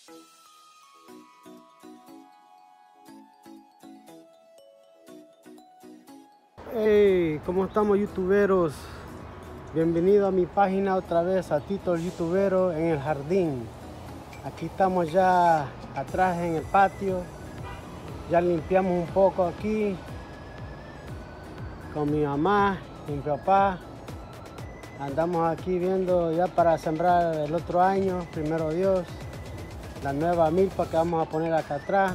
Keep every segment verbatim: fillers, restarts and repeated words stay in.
Hey, ¿cómo estamos, youtuberos? Bienvenido a mi página otra vez, a Tito el Youtubero en el jardín. Aquí estamos ya atrás en el patio. Ya limpiamos un poco aquí con mi mamá y mi papá. Andamos aquí viendo ya para sembrar el otro año, primero Dios, la nueva milpa que vamos a poner acá atrás.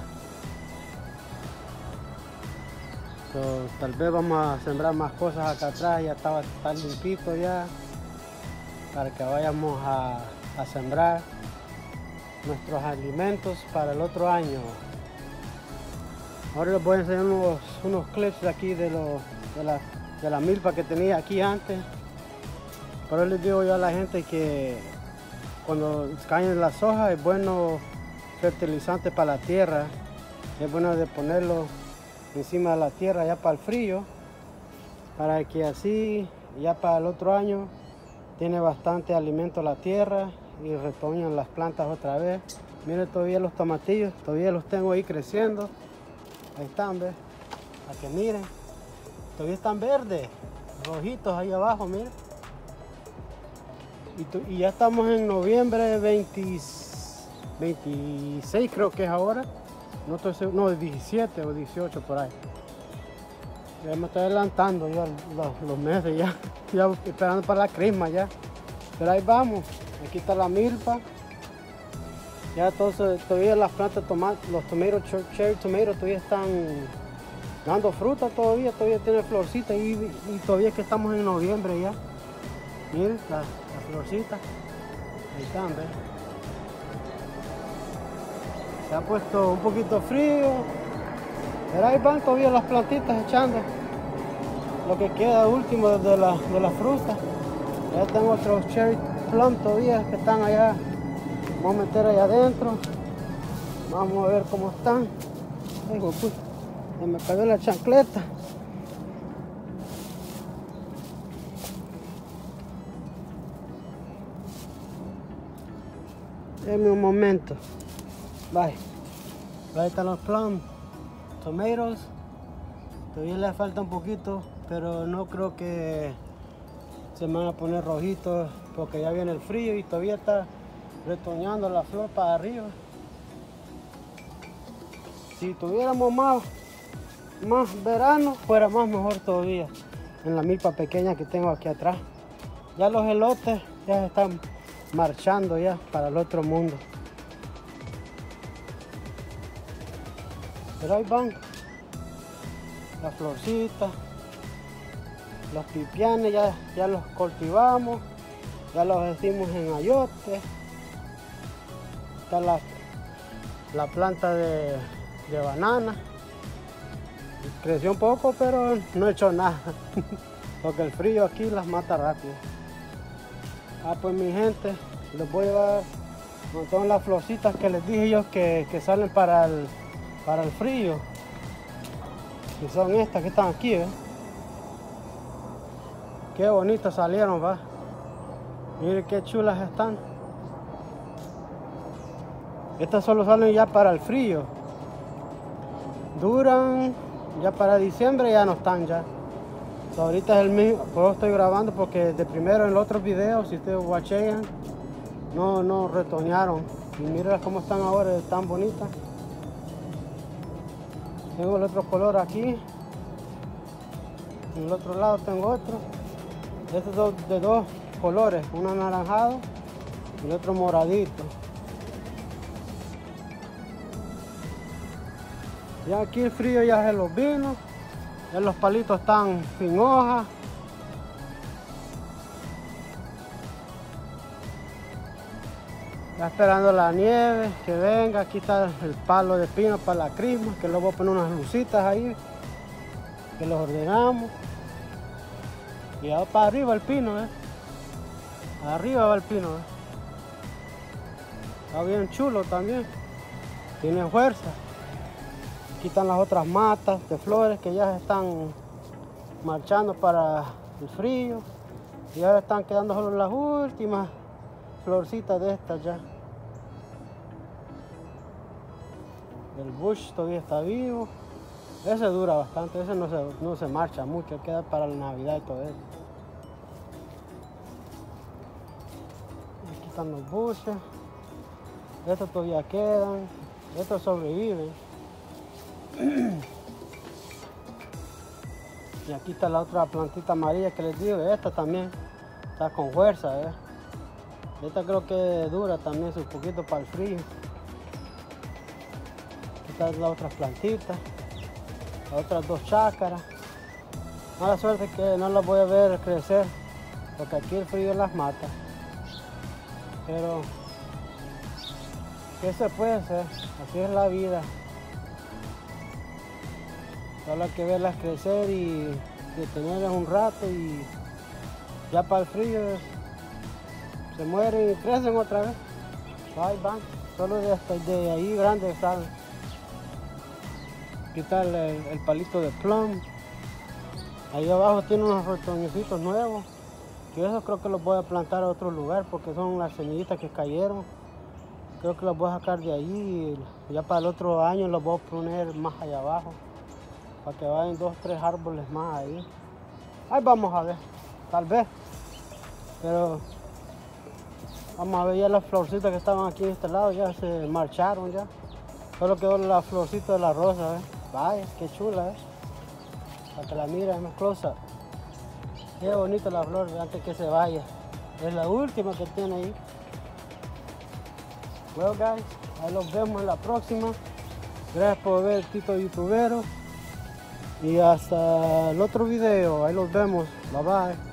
So, tal vez vamos a sembrar más cosas acá atrás, ya estaba tan limpito ya, para que vayamos a, a sembrar nuestros alimentos para el otro año. Ahora les voy a enseñar unos, unos clips de aquí de, lo, de, la, de la milpa que tenía aquí antes. Pero les digo yo a la gente que cuando caen las hojas es bueno fertilizante para la tierra, es bueno de ponerlo encima de la tierra ya para el frío, para que así ya para el otro año tiene bastante alimento la tierra y retoñan las plantas otra vez. Miren todavía los tomatillos, todavía los tengo ahí creciendo, ahí están, ¿ves? Para que miren, todavía están verdes, rojitos ahí abajo, miren. Y, tu, y ya estamos en noviembre veinte, veintiséis creo que es ahora. No estoy seguro, no, diecisiete o dieciocho por ahí. Ya me estoy adelantando ya los, los meses ya, ya esperando para la crisma ya. Pero ahí vamos, aquí está la milpa. Ya entonces todavía las plantas, tomates, los tomatoes, cherry tomatoes todavía están dando fruta todavía, todavía tiene florcita y, y todavía que estamos en noviembre ya. Miren la, la florcita, ahí están, ¿ves? Se ha puesto un poquito frío, pero ahí van todavía las plantitas echando lo que queda último de la, de la fruta. Ya tengo otros cherry plum todavía que están allá. Vamos a meter allá adentro, vamos a ver cómo están. Ay, pues, se me cayó la chancleta. Denme un momento. Bye. Ahí están los plum, tomatoes. Todavía le falta un poquito, pero no creo que se me van a poner rojitos porque ya viene el frío y todavía está retoñando la flor para arriba. Si tuviéramos más, más verano, fuera más mejor todavía. En la milpa pequeña que tengo aquí atrás. Ya los elotes ya están marchando ya para el otro mundo. Pero ahí van las florcitas, los pipianes ya, ya los cultivamos, ya los decimos en ayote. Está la, la planta de, de banana, creció un poco pero no he hecho nada porque el frío aquí las mata rápido. Ah, pues mi gente, les voy a llevar con todas las florcitas que les dije yo que, que salen para el, para el frío, que son estas que están aquí, ¿eh? Qué bonitas salieron, va. Miren qué chulas están. Estas solo salen ya para el frío. Duran ya para diciembre, ya no están ya. So, ahorita es el mismo, por eso estoy grabando porque de primero en el otro video, si ustedes watchean, no, no retoñaron. Y miren cómo están ahora, están bonitas. Tengo el otro color aquí. En el otro lado tengo otro. Estos dos de dos colores, uno anaranjado y el otro moradito. Ya aquí el frío ya se los vino. Ya los palitos están sin hoja. Ya esperando la nieve que venga. Aquí está el palo de pino para la crisma, que luego voy a poner unas lucitas ahí, que los ordenamos. Y ya va para arriba el pino, ¿eh? Arriba va el pino, ¿eh? Está bien chulo también. Tiene fuerza. Aquí están las otras matas de flores que ya están marchando para el frío. Y ahora están quedando solo las últimas florcitas de estas ya. El bush todavía está vivo. Ese dura bastante, ese no se, no se marcha mucho, queda para la Navidad y todo eso. Aquí están los bushes. Estos todavía quedan. Estos sobreviven. Y aquí está la otra plantita amarilla que les digo. Esta también está con fuerza, ¿eh? Esta creo que dura también un poquito para el frío. Aquí está la otra plantita. Las otras dos chácaras. Mala suerte que no las voy a ver crecer, porque aquí el frío las mata. Pero, ¿qué se puede hacer? Así es la vida. Solo hay que verlas crecer y detenerlas un rato y ya para el frío se mueren y crecen otra vez. Ahí van, solo de, hasta de ahí grandes salen. Aquí está el, el palito de plum. Ahí abajo tiene unos retoñecitos nuevos. Que esos creo que los voy a plantar a otro lugar porque son las semillitas que cayeron. Creo que los voy a sacar de ahí y ya para el otro año los voy a poner más allá abajo. Para que vayan dos, tres árboles más ahí. Ahí vamos a ver, tal vez. Pero vamos a ver, ya las florcitas que estaban aquí en este lado ya se marcharon ya. Solo quedó la florcita de la rosa, ¿eh? Vaya, qué chula, ¿eh? Para que la miren más close up. Qué bonita la flor antes que se vaya. Es la última que tiene ahí. Well guys, ahí los vemos en la próxima. Gracias por ver Tito Youtubero. Y hasta el otro video. Ahí los vemos. Bye bye.